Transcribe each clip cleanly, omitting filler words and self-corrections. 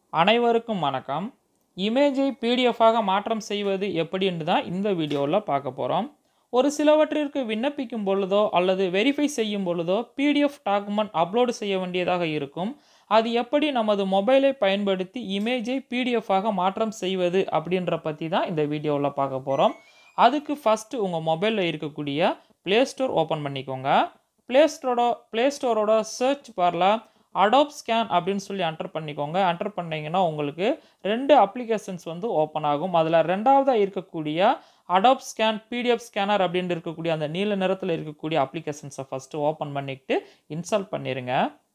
அனைவருக்கும் வணக்கம். இமேஜை பிடிஎஃபாக மாற்றம் செய்வது எப்படி என்று தான் இந்த வீடியோவில் பார்க்க போகிறோம். ஒரு சிலவற்றிற்கு விண்ணப்பிக்கும் பொழுதோ அல்லது வெரிஃபை செய்யும் பொழுதோ பிடிஎஃப் டாக்குமெண்ட் அப்லோடு செய்ய வேண்டியதாக இருக்கும். அது எப்படி நமது மொபைலை பயன்படுத்தி இமேஜை பிடிஎஃபாக மாற்றம் செய்வது அப்படின்ற பற்றி தான் இந்த வீடியோவில் பார்க்க போகிறோம். அதுக்கு ஃபஸ்ட்டு உங்கள் மொபைலில் இருக்கக்கூடிய ப்ளே ஸ்டோர் ஓப்பன் பண்ணிக்கோங்க. ப்ளே ஸ்டோரோட சர்ச் பாரில் அடோப் ஸ்கேன் அப்படின்னு சொல்லி என்டர் பண்ணிக்கோங்க. என்டர் பண்ணிங்கன்னா உங்களுக்கு 2 அப்ளிகேஷன்ஸ் வந்து ஓப்பன் ஆகும். அதில் ரெண்டாவதாக இருக்கக்கூடிய அடோப் ஸ்கேன் பிடிஎஃப் ஸ்கேனர் அப்படின்னு இருக்கக்கூடிய அந்த நீல நிறத்தில் இருக்கக்கூடிய அப்ளிகேஷன்ஸை ஃபஸ்ட்டு ஓப்பன் பண்ணிக்கிட்டு இன்ஸ்டால் பண்ணிடுங்க.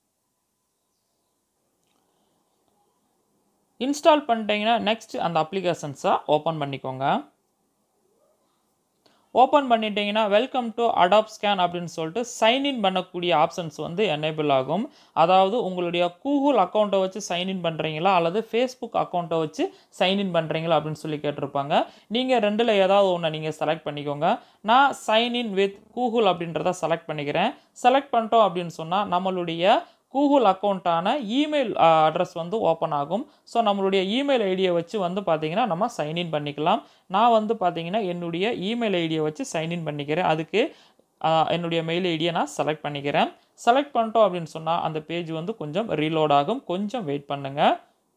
இன்ஸ்டால் பண்ணிட்டீங்கன்னா நெக்ஸ்ட் அந்த அப்ளிகேஷன்ஸை ஓப்பன் பண்ணிக்கோங்க. ஓப்பன் பண்ணிட்டீங்கன்னா வெல்கம் டு அடாப் ஸ்கேன் அப்படின்னு சொல்லிட்டு சைன்இன் பண்ணக்கூடிய ஆப்ஷன்ஸ் வந்து எனேபிள் ஆகும். அதாவது உங்களுடைய கூகுள் அக்கௌண்ட்டை வச்சு சைன்இன் பண்ணுறீங்களா அல்லது ஃபேஸ்புக் அக்கௌண்ட்டை வச்சு சைன்இன் பண்ணுறீங்களா அப்படின்னு சொல்லி கேட்டிருப்பாங்க. நீங்கள் ரெண்டில் ஏதாவது ஒன்று நீங்கள் செலக்ட் பண்ணிக்கோங்க. நான் சைன்இன் வித் கூகுள் அப்படின்றத செலக்ட் பண்ணிக்கிறேன். செலக்ட் பண்ணிட்டோம் அப்படின்னு சொன்னால் நம்மளுடைய கூகுள் அக்கௌண்ட்டான இமெயில் அட்ரஸ் வந்து ஓப்பன் ஆகும். ஸோ நம்மளுடைய இமெயில் ஐடியை வச்சு வந்து பார்த்திங்கன்னா நம்ம சைன்இன் பண்ணிக்கலாம். நான் வந்து பார்த்திங்கன்னா என்னுடைய இமெயில் ஐடியை வச்சு சைன்இன் பண்ணிக்கிறேன். அதுக்கு என்னுடைய மெயில் ஐடியை நான் செலக்ட் பண்ணிக்கிறேன். செலக்ட் பண்ணிட்டோம் அப்படின்னு சொன்னால் அந்த பேஜ் வந்து கொஞ்சம் ரீலோட் ஆகும். கொஞ்சம் வெயிட் பண்ணுங்கள்.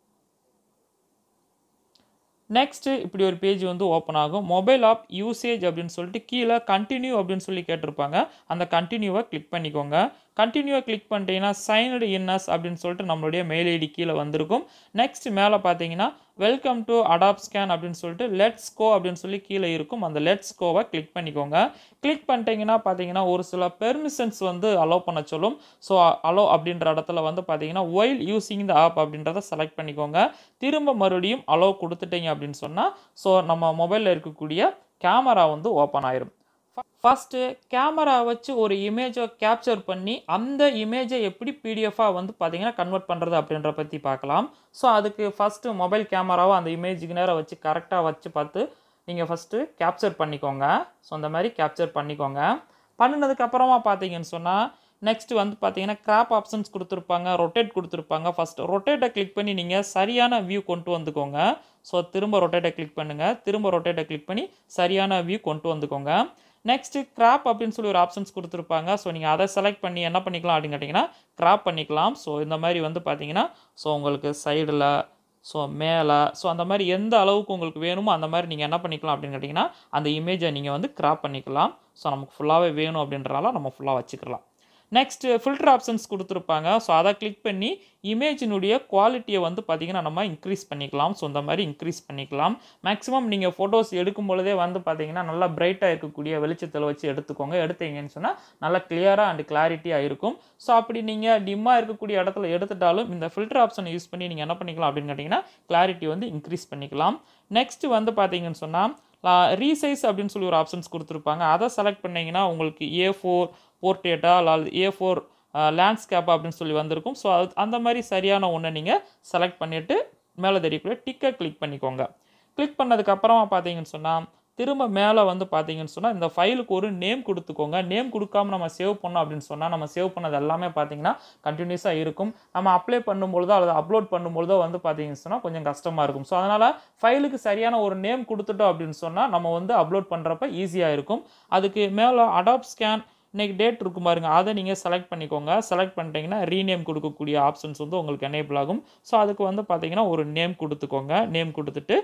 நெக்ஸ்ட்டு இப்படி ஒரு பேஜ் வந்து ஓப்பன் ஆகும். மொபைல் ஆப் யூசேஜ் அப்படின்னு சொல்லிட்டு கீழே கண்டினியூ அப்படின்னு சொல்லி கேட்டிருப்பாங்க. அந்த கண்டினியூவை கிளிக் பண்ணிக்கோங்க. கண்டினியூவை கிளிக் பண்ணிட்டீங்கன்னா சைன்டு இன் அஸ் அப்படின்னு சொல்லிட்டு நம்மளுடைய மெயில் ஐடி கீழே வந்திருக்கும். நெக்ஸ்ட் மேலே பார்த்தீங்கன்னா வெல்கம் டு அடாப் ஸ்கேன் அப்படின்னு சொல்லிட்டு லெட்ஸ் கோ அப்படின்னு சொல்லி கீழே இருக்கும். அந்த லெட்ஸ் கோவை கிளிக் பண்ணிக்கோங்க. கிளிக் பண்ணிட்டீங்கன்னா பார்த்தீங்கன்னா ஒரு சில பெர்மிஷன்ஸ் வந்து அலோவ் பண்ண சொல்லும். ஸோ அலோவ் அப்படின்ற இடத்துல வந்து பார்த்தீங்கன்னா ஒயில் யூஸிங் த ஆப் அப்படின்றத செலக்ட் பண்ணிக்கோங்க. திரும்ப மறுபடியும் அலோவ் கொடுத்துட்டீங்க அப்படின்னு சொன்னால் ஸோ நம்ம மொபைலில் இருக்கக்கூடிய கேமரா வந்து ஓப்பன் ஆயிரும். ஃபஸ்ட்டு கேமரா வச்சு ஒரு இமேஜை கேப்சர் பண்ணி அந்த இமேஜை எப்படி பிடிஎஃபாக வந்து பார்த்தீங்கன்னா கன்வெர்ட் பண்ணுறது அப்படின்ற பற்றி பார்க்கலாம். ஸோ அதுக்கு ஃபஸ்ட்டு மொபைல் கேமராவை அந்த இமேஜுக்கு நேரம் வச்சு கரெக்டாக வச்சு பார்த்து நீங்கள் ஃபஸ்ட்டு கேப்சர் பண்ணிக்கோங்க. ஸோ அந்த மாதிரி கேப்சர் பண்ணிக்கோங்க. பண்ணினதுக்கப்புறமா பார்த்தீங்கன்னு சொன்னால் நெக்ஸ்ட்டு வந்து பார்த்தீங்கன்னா கிராப் ஆப்ஷன்ஸ் கொடுத்துருப்பாங்க, ரொட்டேட் கொடுத்துருப்பாங்க. ஃபஸ்ட்டு ரொட்டேட்டை கிளிக் பண்ணி நீங்கள் சரியான வியூ கொண்டு வந்துக்கோங்க. ஸோ திரும்ப ரொட்டேட்டை கிளிக் பண்ணுங்கள். திரும்ப ரொட்டேட்டை கிளிக் பண்ணி சரியான வியூ கொண்டு வந்துக்கோங்க. நெக்ஸ்ட்டு கிராப் அப்படின்னு சொல்லி ஒரு ஆப்ஷன்ஸ் கொடுத்துருப்பாங்க. ஸோ நீங்கள் அதை செலக்ட் பண்ணி என்ன பண்ணிக்கலாம் அப்படின்னு கேட்டிங்கன்னா கிராப் பண்ணிக்கலாம். ஸோ இந்த மாதிரி வந்து பார்த்தீங்கன்னா ஸோ உங்களுக்கு சைடில் ஸோ மேலே ஸோ அந்த மாதிரி எந்த அளவுக்கு உங்களுக்கு வேணுமோ அந்த மாதிரி நீங்கள் என்ன பண்ணிக்கலாம் அப்படின்னு கேட்டிங்கன்னா அந்த இமேஜை நீங்கள் வந்து கிராப் பண்ணிக்கலாம். ஸோ நமக்கு ஃபுல்லாகவே வேணும் அப்படின்றனால நம்ம ஃபுல்லாக வச்சுக்கலாம். நெக்ஸ்ட்டு ஃபில்டர் ஆப்ஷன்ஸ் கொடுத்துருப்பாங்க. ஸோ அதை கிளிக் பண்ணி இமேஜினுடைய குவாலிட்டியை வந்து பார்த்திங்கன்னா நம்ம இன்க்ரீஸ் பண்ணிக்கலாம். ஸோ இந்த மாதிரி இன்க்ரீஸ் பண்ணிக்கலாம். மேக்ஸிமம் நீங்கள் ஃபோட்டோஸ் எடுக்கும் பொழுதே வந்து பார்த்திங்கன்னா நல்லா பிரைட்டாக இருக்கக்கூடிய வெளிச்சத்தில் வச்சு எடுத்துக்கோங்க. எடுத்தீங்கன்னு சொன்னால் நல்லா கிளியராக அண்ட் கிளாரிட்டியாக இருக்கும். ஸோ அப்படி நீங்கள் டிம்மாக இருக்கக்கூடிய இடத்துல எடுத்துட்டாலும் இந்த ஃபில்டர் ஆப்ஷனை யூஸ் பண்ணி நீங்கள் என்ன பண்ணிக்கலாம் அப்படின்னு கேட்டிங்கன்னா கிளாரிட்டி வந்து இன்க்ரீஸ் பண்ணிக்கலாம். நெக்ஸ்ட்டு வந்து பார்த்திங்கன்னு சொன்னால் ரீசைஸ் அப்படின்னு சொல்லி ஒரு ஆப்ஷன்ஸ் கொடுத்துருப்பாங்க. அதை செலக்ட் பண்ணிங்கன்னா உங்களுக்கு A4 போர்ட்ரேட்டா அல்லது A4 லேண்ட்ஸ்கேப் அப்படின்னு சொல்லி வந்திருக்கும். ஸோ அந்த மாதிரி சரியான ஒன்றை நீங்கள் செலக்ட் பண்ணிவிட்டு மேலே தெரியக்கூடிய டிக்கை கிளிக் பண்ணிக்கோங்க. கிளிக் பண்ணதுக்கப்புறமா பார்த்தீங்கன்னு சொன்னால் திரும்ப மேலே வந்து பார்த்தீங்கன்னு சொன்னால் இந்த ஃபைலுக்கு ஒரு நேம் கொடுத்துக்கோங்க. நேம் கொடுக்காம நம்ம சேவ் பண்ணோம் அப்படின்னு சொன்னால் நம்ம சேவ் பண்ணது எல்லாமே பார்த்தீங்கன்னா கண்டினியூஸாக இருக்கும். நம்ம அப்ளை பண்ணும்பொழுதோ அல்லது அப்லோட் பண்ணும்பொழுதோ வந்து பார்த்தீங்கன்னு சொன்னால் கொஞ்சம் கஷ்டமாக இருக்கும். ஸோ அதனால் ஃபைலுக்கு சரியான ஒரு நேம் கொடுத்துட்டோம் அப்படின்னு சொன்னால் நம்ம வந்து அப்லோட் பண்ணுறப்ப ஈஸியாக இருக்கும். அதுக்கு மேலே அடாப் ஸ்கேன் இன்றைக்கி டேட் இருக்கும் பாருங்கள், அதை நீங்கள் செலக்ட் பண்ணிக்கோங்க. செலக்ட் பண்ணிட்டீங்கன்னா ரீநேம் கொடுக்கக்கூடிய ஆப்ஷன்ஸ் வந்து உங்களுக்கு எனேபிள் ஆகும். ஸோ அதுக்கு வந்து பார்த்தீங்கன்னா ஒரு நேம் கொடுத்துக்கோங்க. நேம் கொடுத்துட்டு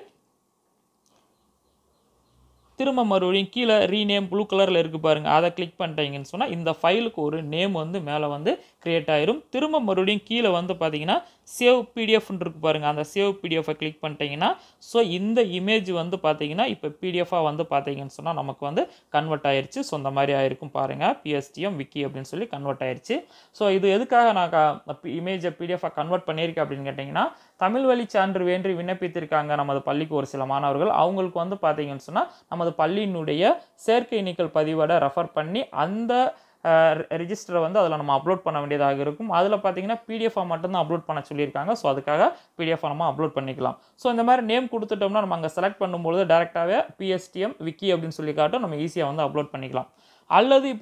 திரும்ப மறுபடியும் கீழே ரீநேம் ப்ளூ கலரில் இருக்குது பாருங்கள், அதை கிளிக் பண்ணிட்டீங்கன்னு சொன்னால் இந்த ஃபைலுக்கு ஒரு நேம் வந்து மேலே வந்து க்ரியேட் ஆயிரும். திரும்ப மறுபடியும் கீழே வந்து பார்த்தீங்கன்னா சேவ் பிடிஎஃப்னு இருக்குது பாருங்கள், அந்த சேவ் பிடிஎஃபை கிளிக் பண்ணிட்டீங்கன்னா ஸோ இந்த இமேஜ் வந்து பார்த்தீங்கன்னா இப்போ பிடிஎஃபாக வந்து பார்த்தீங்கன்னு சொன்னால் நமக்கு வந்து கன்வெர்ட் ஆயிடுச்சு. ஸோ இந்த மாதிரி ஆயிருக்கும் பாருங்கள், PSTM விக்கி அப்படின்னு சொல்லி கன்வெர்ட் ஆயிடுச்சு. ஸோ இது எதுக்காக நான் இமேஜை பிடிஎஃபாக கன்வெர்ட் பண்ணியிருக்கேன் அப்படின்னு கேட்டிங்கன்னா தமிழ் வழி சான்று வேண்டி விண்ணப்பித்திருக்காங்க நமது பள்ளிக்கு ஒரு சில மாணவர்கள். அவங்களுக்கு வந்து பார்த்தீங்கன்னு சொன்னால் நமது பள்ளியினுடைய சேர்க்கை நீக்கல் பதிவோட ரெஃபர் பண்ணி அந்த ரெஜிஸ்டரை வந்து அதில் நம்ம அப்லோட் பண்ண வேண்டியதாக இருக்கும். அதில் பார்த்தீங்கன்னா பிடிஎஃபாக மட்டும்தான் அப்லோட் பண்ண சொல்லியிருக்காங்க. ஸோ அதுக்காக பிடிஎஃபாக நம்ம அப்லோட் பண்ணிக்கலாம். ஸோ இந்த மாதிரி நேம் கொடுத்துட்டோம்னா நம்ம அங்கே செலக்ட் பண்ணும்போது டேரெக்டாகவே PSTM விக்கி அப்படின்னு சொல்லி காட்டும், நம்ம ஈஸியாக வந்து அப்லோட் பண்ணிக்கலாம். அல்லது இப்படி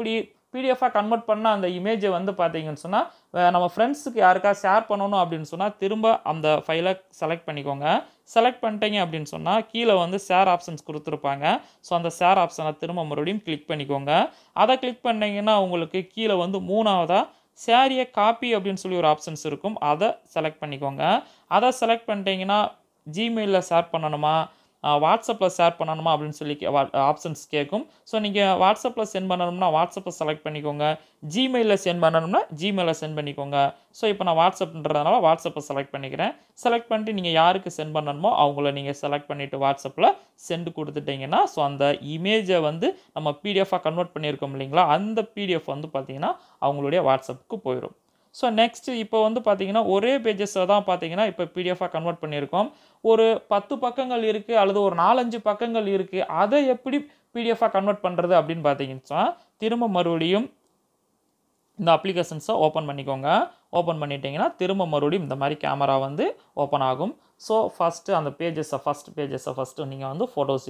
பிடிஎஃபாக கன்வெர்ட் பண்ண அந்த இமேஜை வந்து பார்த்தீங்கன்னு சொன்னால் நம்ம ஃப்ரெண்ட்ஸுக்கு யாருக்கா ஷேர் பண்ணணும் அப்படின்னு சொன்னால் திரும்ப அந்த ஃபைலை செலக்ட் பண்ணிக்கோங்க. செலக்ட் பண்ணிட்டீங்க அப்படின்னு சொன்னால் கீழே வந்து ஷேர் ஆப்ஷன்ஸ் கொடுத்துருப்பாங்க. ஸோ அந்த ஷேர் ஆப்ஷனை திரும்ப மறுபடியும் கிளிக் பண்ணிக்கோங்க. அதை கிளிக் பண்ணிங்கன்னா உங்களுக்கு கீழே வந்து மூணாவதாக ஷேர் ஏ காப்பி அப்படின்னு சொல்லி ஒரு ஆப்ஷன்ஸ் இருக்கும். அதை செலக்ட் பண்ணிக்கோங்க. அதை செலக்ட் பண்ணிட்டீங்கன்னா ஜிமெயிலில் ஷேர் பண்ணணுமா, வாட்ஸ்அப்பில் ஷேர் பண்ணணுமா அப்படின்னு சொல்லி ஆப்ஷன்ஸ் கேட்கும். ஸோ நீங்கள் வாட்ஸ்அப்பில் சென்ட் பண்ணணும்னா வாட்ஸ்அப்பை செலக்ட் பண்ணிக்கோங்க. ஜிமெயிலில் சென்ட் பண்ணணும்னா ஜிமெயிலில் சென்ட் பண்ணிக்கோங்க. ஸோ இப்போ நான் வாட்ஸ்அப்ன்றதுனால வாட்ஸ்அப்பை செலக்ட் பண்ணிக்கிறேன். செலக்ட் பண்ணிட்டு நீங்கள் யாருக்கு சென்ட் பண்ணணுமோ அவங்கள நீங்கள் செலக்ட் பண்ணிவிட்டு வாட்ஸ்அப்பில் சென்ட் கொடுத்துட்டிங்கன்னா ஸோ அந்த இமேஜை வந்து நம்ம பிடிஎஃபாக கன்வெர்ட் பண்ணியிருக்கோம் இல்லைங்களா, அந்த பிடிஎஃப் வந்து பார்த்திங்கன்னா அவங்களுடைய வாட்ஸ்அப்புக்கு போயிடும். ஸோ நெக்ஸ்ட்டு இப்போ வந்து பார்த்தீங்கன்னா ஒரே பேஜஸை தான் பார்த்தீங்கன்னா இப்போ பிடிஎஃபாக கன்வெர்ட் பண்ணியிருக்கோம். ஒரு 10 பக்கங்கள் இருக்குது அல்லது ஒரு 4-5 பக்கங்கள் இருக்குது. அதை எப்படி பிடிஎஃபாக கன்வெர்ட் பண்ணுறது அப்படின்னு பார்த்தீங்கன்னா திரும்ப மறுபடியும் இந்த அப்ளிகேஷன்ஸை ஓப்பன் பண்ணிக்கோங்க. ஓப்பன் பண்ணிட்டீங்கன்னா திரும்ப மறுபடியும் இந்த மாதிரி கேமரா வந்து ஓப்பன் ஆகும். ஸோ ஃபஸ்ட்டு அந்த பேஜஸை ஃபஸ்ட்டு நீங்கள் வந்து ஃபோட்டோஸ்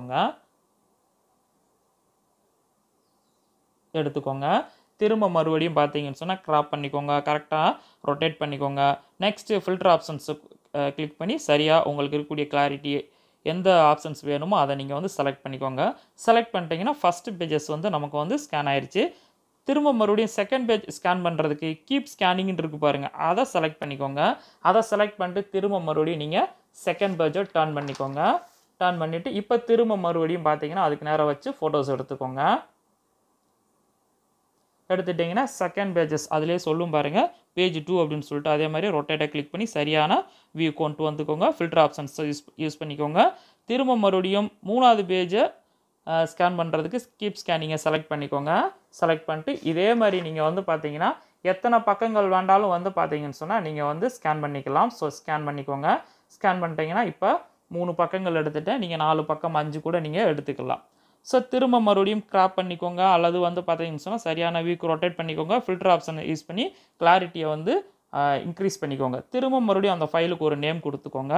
எடுத்துக்கோங்க. திரும்ப மறுபடியும் பார்த்தீங்கன்னு சொன்னால் க்ராப் பண்ணிக்கோங்க, கரெக்டாக ரொட்டேட் பண்ணிக்கோங்க. நெக்ஸ்ட்டு ஃபில்டர் ஆப்ஷன்ஸு கிளிக் பண்ணி சரியாக உங்களுக்கு இருக்கக்கூடிய கிளாரிட்டி எந்த ஆப்ஷன்ஸ் வேணுமோ அதை நீங்கள் வந்து செலக்ட் பண்ணிக்கோங்க. செலக்ட் பண்ணிட்டீங்கன்னா ஃபஸ்ட்டு பேஜஸ் வந்து நமக்கு வந்து ஸ்கேன் ஆயிடுச்சு. திரும்ப மறுபடியும் செகண்ட் பேஜ் ஸ்கேன் பண்ணுறதுக்கு கீப் ஸ்கேனிங்னு இருக்குது பாருங்கள், அதை செலக்ட் பண்ணிக்கோங்க. அதை செலக்ட் பண்ணிட்டு திரும்ப மறுபடியும் நீங்கள் செகண்ட் பேஜை டர்ன் பண்ணிக்கோங்க. டர்ன் பண்ணிவிட்டு இப்போ திரும்ப மறுபடியும் பார்த்தீங்கன்னா அதுக்கு நேரம் வச்சு ஃபோட்டோஸ் எடுத்துக்கோங்க. எடுத்துட்டிங்கன்னா செகண்ட் பேஜஸ் அதிலே சொல்லும் பாருங்கள் பேஜ் 2 அப்படின்னு சொல்லிட்டு அதே மாதிரி ரொட்டேட்டை கிளிக் பண்ணி சரியான வியூ கொண்டு வந்துக்கோங்க. ஃபில்டர் ஆப்ஷன்ஸ் யூஸ் பண்ணிக்கோங்க. திரும்ப மறுபடியும் 3வது பேஜை ஸ்கேன் பண்ணுறதுக்கு கீப் ஸ்கேனிங்கை செலக்ட் பண்ணிக்கோங்க. செலக்ட் பண்ணிட்டு இதே மாதிரி நீங்கள் வந்து பார்த்தீங்கன்னா எத்தனை பக்கங்கள் வேண்டாலும் வந்து பார்த்தீங்கன்னு சொன்னால் நீங்கள் வந்து ஸ்கேன் பண்ணிக்கலாம். ஸோ ஸ்கேன் பண்ணிக்கோங்க. ஸ்கேன் பண்ணிட்டீங்கன்னா இப்போ 3 பக்கங்கள் எடுத்துகிட்டேன், நீங்கள் 4 பக்கம் 5 கூட நீங்கள் எடுத்துக்கலாம். ஸோ திரும்ப மறுபடியும் கிராப் பண்ணிக்கோங்க அல்லது வந்து பார்த்தீங்கன்னு சொன்னால் சரியான வியூக்கு ரொட்டேட் பண்ணிக்கோங்க. ஃபில்டர் ஆப்ஷனை யூஸ் பண்ணி கிளாரிட்டியை வந்து இன்க்ரீஸ் பண்ணிக்கோங்க. திரும்ப மறுபடியும் அந்த ஃபைலுக்கு ஒரு நேம் கொடுத்துக்கோங்க.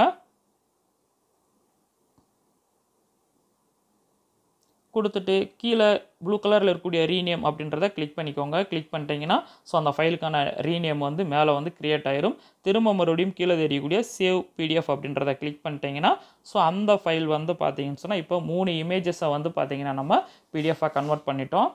கொடுத்துட்டு கீழே ப்ளூ கலரில் இருக்கக்கூடிய ரீநேம் அப்படின்றத கிளிக் பண்ணிக்கோங்க. கிளிக் பண்ணிட்டீங்கன்னா ஸோ அந்த ஃபைலுக்கான ரீநேம் வந்து மேலே வந்து க்ரியேட் ஆயிரும். திரும்ப மறுபடியும் கீழே தெரியக்கூடிய சேவ் பிடிஎஃப் அப்படின்றத கிளிக் பண்ணிட்டீங்கன்னா ஸோ அந்த ஃபைல் வந்து பார்த்தீங்கன்னு சொன்னால் இப்போ 3 இமேஜஸை வந்து பார்த்தீங்கன்னா நம்ம பிடிஎஃபாக கன்வெர்ட் பண்ணிட்டோம்.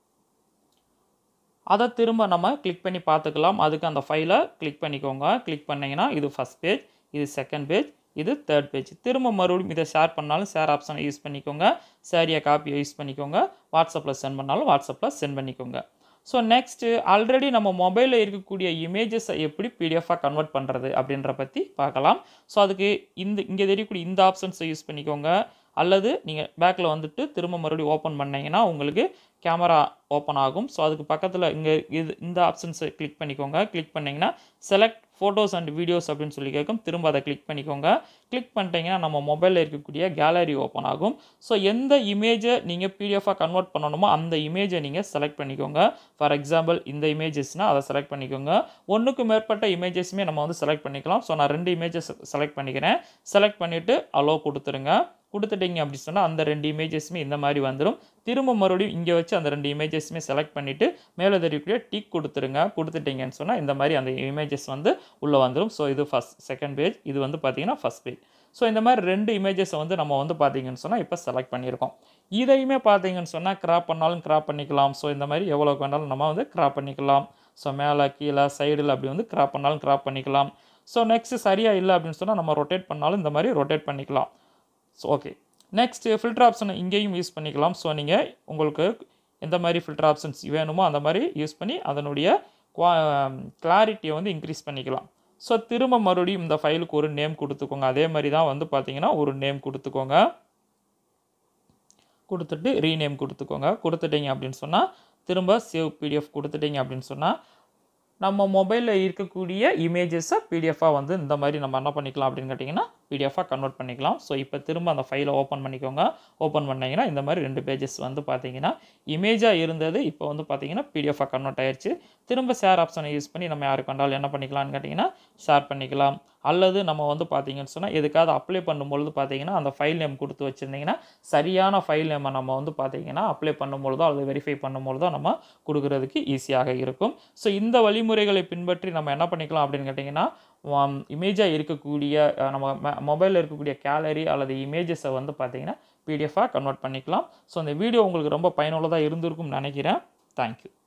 அதை திரும்ப நம்ம கிளிக் பண்ணி பார்த்துக்கலாம். அதுக்கு அந்த ஃபைலை கிளிக் பண்ணிக்கோங்க. கிளிக் பண்ணிங்கன்னா இது ஃபஸ்ட் பேஜ், இது செகண்ட் பேஜ், இது தேர்ட் பேஜ். திரும்ப மறுபடியும் இதை ஷேர் பண்ணாலும் ஷேர் ஆப்ஷனை யூஸ் பண்ணிக்கோங்க. ஷேரியா காப்பியை யூஸ் பண்ணிக்கோங்க. வாட்ஸ்அப்பில் சென்ட் பண்ணாலும் வாட்ஸ்அப்பில் சென்ட் பண்ணிக்கோங்க. ஸோ நெக்ஸ்ட்டு ஆல்ரெடி நம்ம மொபைலில் இருக்கக்கூடிய இமேஜஸை எப்படி பிடிஎஃபாக கன்வெர்ட் பண்ணுறது அப்படின்ற பற்றி பார்க்கலாம். ஸோ அதுக்கு இங்கே தெரியக்கூடிய இந்த ஆப்ஷன்ஸை யூஸ் பண்ணிக்கோங்க. அல்லது நீங்கள் பேக்கில் வந்துட்டு திரும்ப மறுபடியும் ஓப்பன் பண்ணிங்கன்னா உங்களுக்கு கேமரா ஓப்பன் ஆகும். ஸோ அதுக்கு பக்கத்தில் இந்த ஆப்ஷன்ஸை கிளிக் பண்ணிக்கோங்க. கிளிக் பண்ணிங்கன்னா செலக்ட் ஃபோட்டோஸ் அண்ட் வீடியோஸ் அப்படின்னு சொல்லி கேட்கும். திரும்ப அதை கிளிக் பண்ணிக்கோங்க. கிளிக் பண்ணிட்டீங்கன்னா நம்ம மொபைலில் இருக்கக்கூடிய கேலரி ஓப்பன் ஆகும். ஸோ எந்த இமேஜை நீங்கள் பிடிஎஃபாக கன்வெர்ட் பண்ணணுமோ அந்த இமேஜை நீங்கள் செலக்ட் பண்ணிக்கோங்க. ஃபார் எக்ஸாம்பிள் இந்த இமேஜஸ்னால் அதை செலக்ட் பண்ணிக்கோங்க. ஒன்றுக்கு மேற்பட்ட இமேஜஸுமே நம்ம வந்து செலக்ட் பண்ணிக்கலாம். ஸோ நான் 2 இமேஜஸ் செலக்ட் பண்ணிக்கிறேன். செலக்ட் பண்ணிவிட்டு அலோ கொடுத்துருங்க. கொடுத்துட்டீங்க அப்படி சொன்னால் அந்த 2 இமேஜஸுமே இந்த மாதிரி வந்துடும். திரும்ப மறுபடியும் இங்கே வச்சு அந்த 2 இமேஜஸுமே செலக்ட் பண்ணிவிட்டு மேலே தெரியக்கூடிய டிக் கொடுத்துருங்க. கொடுத்துட்டீங்கன்னு சொன்னால் இந்த மாதிரி அந்த இமேஜஸ் வந்து உள்ளே வந்துடும். ஸோ இது செகண்ட் பேஜ், இது வந்து பார்த்தீங்கன்னா ஃபஸ்ட் பேஜ். ஸோ இந்த மாதிரி 2 இமேஜஸை வந்து நம்ம வந்து பார்த்தீங்கன்னு சொன்னால் இப்போ செலக்ட் பண்ணியிருக்கோம். இதையுமே பார்த்தீங்கன்னு சொன்னால் கிராப் பண்ணாலும் கிராப் பண்ணிக்கலாம். ஸோ இந்த மாதிரி எவ்வளோக்கு வேணாலும் நம்ம வந்து கிராப் பண்ணிக்கலாம். ஸோ மேலே கீழே சைடில் அப்படி வந்து கிராப் பண்ணாலும் கிராப் பண்ணிக்கலாம். ஸோ நெக்ஸ்ட்டு சரியாக இல்லை அப்படின்னு சொன்னால் நம்ம ரொட்டேட் பண்ணாலும் இந்த மாதிரி ரொட்டேட் பண்ணிக்கலாம். ஸோ ஓகே, நெக்ஸ்ட்டு ஃபில்டர் ஆப்ஷனை இங்கேயும் யூஸ் பண்ணிக்கலாம். ஸோ நீங்கள் உங்களுக்கு எந்த மாதிரி ஃபில்டர் ஆப்ஷன்ஸ் வேணுமோ அந்த மாதிரி யூஸ் பண்ணி அதனுடைய கிளாரிட்டியை வந்து இன்க்ரீஸ் பண்ணிக்கலாம். ஸோ திரும்ப மறுபடியும் இந்த ஃபைலுக்கு ஒரு நேம் கொடுத்துக்கோங்க. அதே மாதிரி தான் வந்து பார்த்தீங்கன்னா ஒரு நேம் கொடுத்துக்கோங்க. கொடுத்துட்டு ரீநேம் கொடுத்துக்கோங்க. கொடுத்துட்டீங்க அப்படின்னு சொன்னால் திரும்ப சேவ் பிடிஎஃப் கொடுத்துட்டீங்க அப்படின்னு சொன்னால் நம்ம மொபைலில் இருக்கக்கூடிய இமேஜஸை பிடிஎஃபாக வந்து இந்த மாதிரி நம்ம என்ன பண்ணிக்கலாம் அப்படின்னு கேட்டிங்கன்னா பிடிஎஃபாக கன்வெர்ட் பண்ணிக்கலாம். ஸோ இப்போ திரும்ப அந்த ஃபைலை ஓப்பன் பண்ணிக்கோங்க. ஓப்பன் பண்ணிங்கன்னா இந்த மாதிரி 2 பேஜஸ் வந்து பார்த்தீங்கன்னா இமேஜாக இருந்தது இப்போ வந்து பார்த்தீங்கன்னா பிடிஎஃபாக கன்வெர்ட் ஆயிடுச்சு. திரும்ப ஷேர் ஆப்ஷனை யூஸ் பண்ணி நம்ம யாருக்கு வேண்டாலும் என்ன பண்ணிக்கலாம்னு கேட்டிங்கன்னா ஷேர் பண்ணிக்கலாம். அல்லது நம்ம வந்து பார்த்தீங்கன்னு சொன்னால் எதுக்காவது அப்ளை பண்ணும்பொழுது பார்த்தீங்கன்னா அந்த ஃபைல் நேம் கொடுத்து வச்சுருந்தீங்கன்னா சரியான ஃபைல் நேமை நம்ம வந்து பார்த்தீங்கன்னா அப்ளை பண்ணும்பொழுதோ அல்லது வெரிஃபை பண்ணும்பொழுதோ நம்ம கொடுக்குறதுக்கு ஈஸியாக இருக்கும். ஸோ இந்த வழிமுறைகளை பின்பற்றி நம்ம என்ன பண்ணிக்கலாம் அப்படின்னு கேட்டிங்கன்னா இமேஜாக இருக்கக்கூடிய நம்ம மொபைலில் இருக்கக்கூடிய கேலரி அல்லது இமேஜஸை வந்து பார்த்தீங்கன்னா பிடிஎஃபாக கன்வெர்ட் பண்ணிக்கலாம். ஸோ இந்த வீடியோ உங்களுக்கு ரொம்ப பயனுள்ளதாக இருந்திருக்கும்னு நினைக்கிறேன். தேங்க்யூ.